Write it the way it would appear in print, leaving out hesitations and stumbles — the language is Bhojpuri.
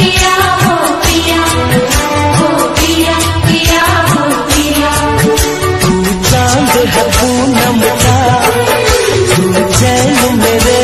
पिया हो पिया, हो पिया पिया हो पिया। तू चांद है पूनम का, तू चैन मेरे